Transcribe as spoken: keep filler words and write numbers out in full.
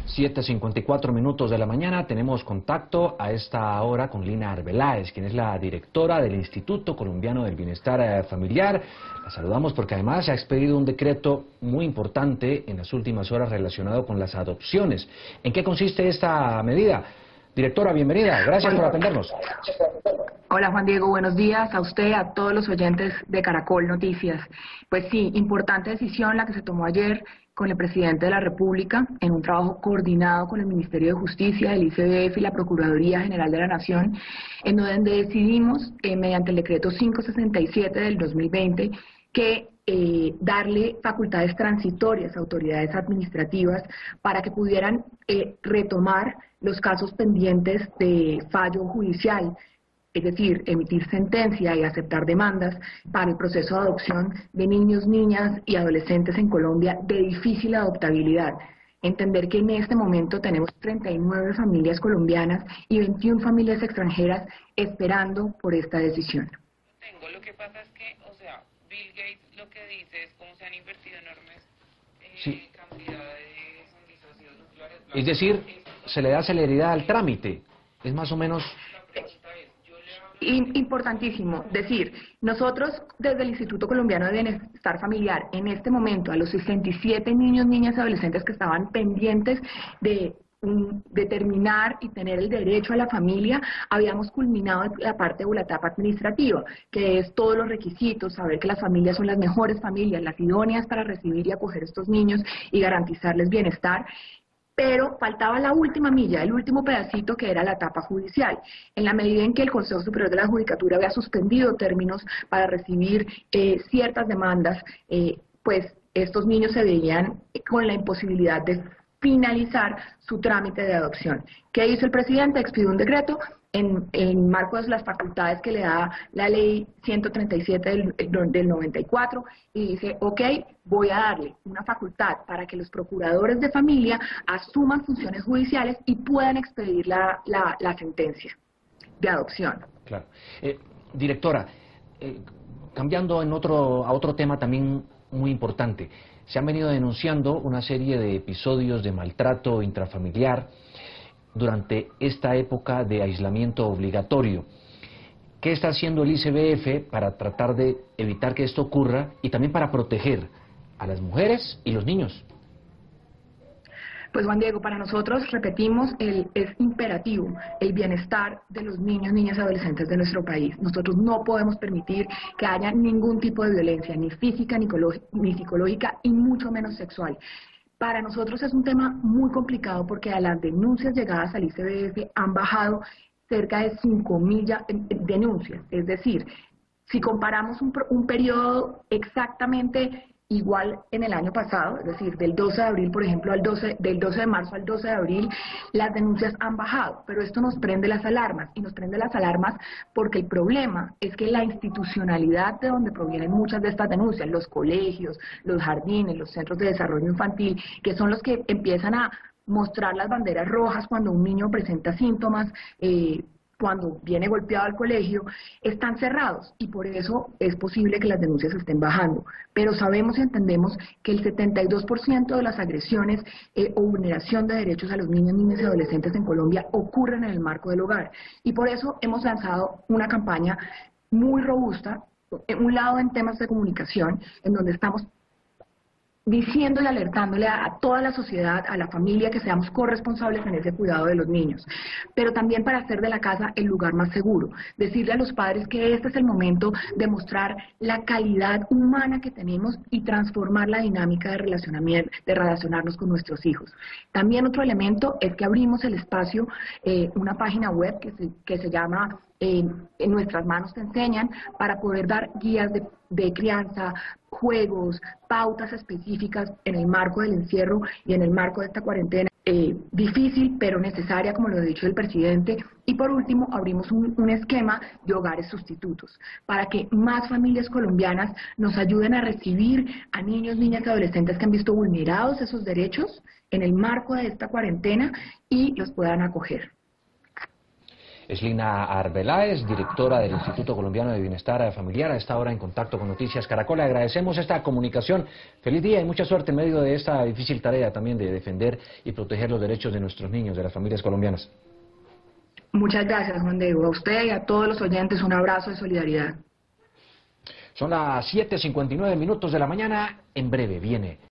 siete cincuenta y cuatro minutos de la mañana, tenemos contacto a esta hora con Lina Arbeláez, quien es la directora del Instituto Colombiano del Bienestar Familiar. La saludamos porque además se ha expedido un decreto muy importante en las últimas horas relacionado con las adopciones. ¿En qué consiste esta medida? Directora, bienvenida, gracias por atendernos. Hola Juan Diego, buenos días a usted, a todos los oyentes de Caracol Noticias. Pues sí, importante decisión la que se tomó ayer con el presidente de la República en un trabajo coordinado con el Ministerio de Justicia, el I C B F y la Procuraduría General de la Nación, en donde decidimos, eh, mediante el decreto quinientos sesenta y siete del dos mil veinte, que eh, darle facultades transitorias a autoridades administrativas para que pudieran eh, retomar los casos pendientes de fallo judicial, es decir, emitir sentencia y aceptar demandas para el proceso de adopción de niños, niñas y adolescentes en Colombia de difícil adoptabilidad. Entender que en este momento tenemos treinta y nueve familias colombianas y veintiuna familias extranjeras esperando por esta decisión. Tengo, lo que pasa es que, o sea, Bill Gates lo que dice es cómo se han invertido enormes eh, Sí. cantidades en disuasivos nucleares. Es decir, se le da celeridad al trámite, es más o menos... Importantísimo, decir, nosotros desde el Instituto Colombiano de Bienestar Familiar, en este momento a los sesenta y siete niños, niñas y adolescentes que estaban pendientes de um, determinar y tener el derecho a la familia, habíamos culminado la parte de la etapa administrativa, que es todos los requisitos, saber que las familias son las mejores familias, las idóneas para recibir y acoger a estos niños y garantizarles bienestar. Pero faltaba la última milla, el último pedacito, que era la etapa judicial. En la medida en que el Consejo Superior de la Judicatura había suspendido términos para recibir eh, ciertas demandas, eh, pues estos niños se veían con la imposibilidad de finalizar su trámite de adopción. ¿Qué hizo el presidente? Expidió un decreto en, en marco de las facultades que le da la ley ciento treinta y siete del, del noventa y cuatro y dice, ok, voy a darle una facultad para que los procuradores de familia asuman funciones judiciales y puedan expedir la, la, la sentencia de adopción. Claro. Eh, directora, eh, cambiando en otro, a otro tema también muy importante, se han venido denunciando una serie de episodios de maltrato intrafamiliar durante esta época de aislamiento obligatorio. ¿Qué está haciendo el I C B F para tratar de evitar que esto ocurra y también para proteger a las mujeres y los niños? Pues Juan Diego, para nosotros, repetimos, el, es imperativo el bienestar de los niños, niñas y adolescentes de nuestro país. Nosotros no podemos permitir que haya ningún tipo de violencia, ni física, ni, ni psicológica, y mucho menos sexual. Para nosotros es un tema muy complicado porque a las denuncias llegadas al I C B F han bajado cerca de cinco mil denuncias. Es decir, si comparamos un, un periodo exactamente igual en el año pasado, es decir, del doce de abril, por ejemplo, al doce, del doce de marzo al doce de abril, las denuncias han bajado, pero esto nos prende las alarmas, y nos prende las alarmas porque el problema es que la institucionalidad de donde provienen muchas de estas denuncias, los colegios, los jardines, los centros de desarrollo infantil, que son los que empiezan a mostrar las banderas rojas cuando un niño presenta síntomas, eh, cuando viene golpeado al colegio, están cerrados y por eso es posible que las denuncias estén bajando. Pero sabemos y entendemos que el setenta y dos por ciento de las agresiones eh, o vulneración de derechos a los niños, niñas y adolescentes en Colombia ocurren en el marco del hogar. Y por eso hemos lanzado una campaña muy robusta, en un lado en temas de comunicación, en donde estamos diciéndole, alertándole a, a toda la sociedad, a la familia, que seamos corresponsables en ese cuidado de los niños, pero también para hacer de la casa el lugar más seguro, decirle a los padres que este es el momento de mostrar la calidad humana que tenemos y transformar la dinámica de relacionamiento, de relacionarnos con nuestros hijos. También otro elemento es que abrimos el espacio, eh, una página web que se, que se llama eh, En Nuestras Manos Te Enseñan, para poder dar guías de, de crianza, juegos, pautas específicas en el marco del encierro y en el marco de esta cuarentena eh, difícil pero necesaria, como lo ha dicho el presidente. Y por último, abrimos un, un esquema de hogares sustitutos para que más familias colombianas nos ayuden a recibir a niños, niñas y adolescentes que han visto vulnerados esos derechos en el marco de esta cuarentena y los puedan acoger. Es Lina Arbeláez, directora del Instituto Colombiano de Bienestar Familiar, a esta hora en contacto con Noticias Caracol. Le agradecemos esta comunicación. Feliz día y mucha suerte en medio de esta difícil tarea también de defender y proteger los derechos de nuestros niños, de las familias colombianas. Muchas gracias, Juan Diego. A usted y a todos los oyentes un abrazo de solidaridad. Son las siete cincuenta y nueve minutos de la mañana. En breve viene